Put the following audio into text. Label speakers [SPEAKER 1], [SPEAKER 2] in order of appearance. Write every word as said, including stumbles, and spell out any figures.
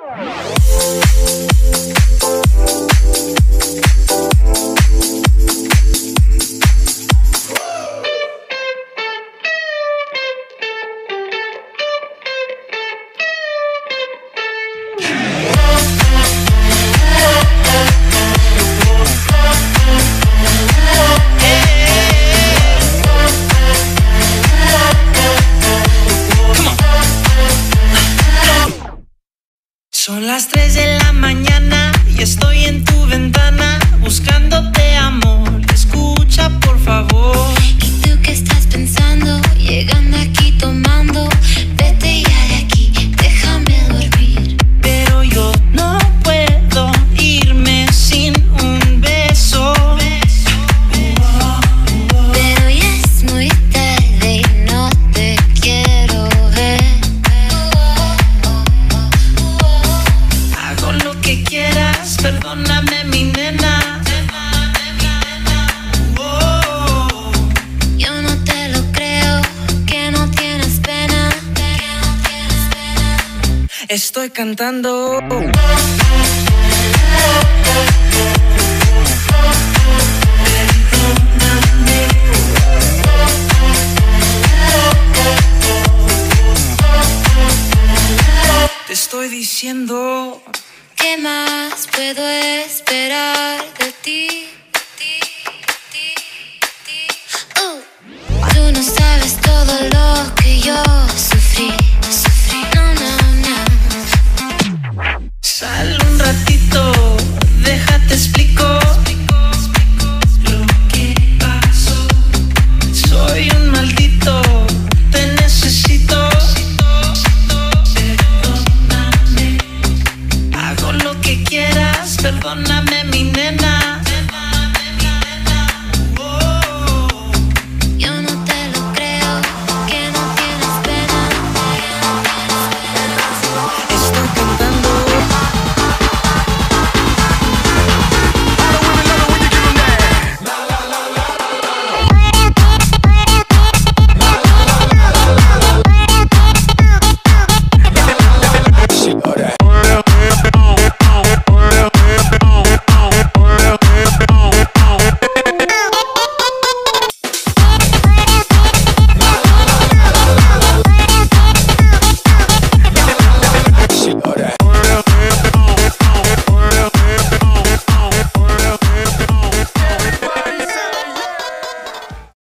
[SPEAKER 1] Son las tres de la mañana y estoy en tu ventana buscándote, amor. Escucha, por favor.
[SPEAKER 2] ¿Y tú qué estás pensando? Llegando aquí tomando. Vete ya de aquí, déjame dormir.
[SPEAKER 1] Pero yo no puedo irme sin un beso.
[SPEAKER 2] Pero ya es muy tarde y no te quiero ver.
[SPEAKER 1] Hago lo que quieras, perdóname, mi nena. Oh.
[SPEAKER 2] Yo no te lo creo, que no tienes pena.
[SPEAKER 1] Estoy cantando. Te estoy diciendo.
[SPEAKER 2] ¿Qué más puedo esperar de ti? Uh. Tú no sabes todo lo que yo sufrí, sufrí. No, no, no.
[SPEAKER 1] Sal un ratito, déjate explico lo que pasó. Soy un maldito, te necesito. Perdóname, hago lo que quieras, perdóname, mi nena.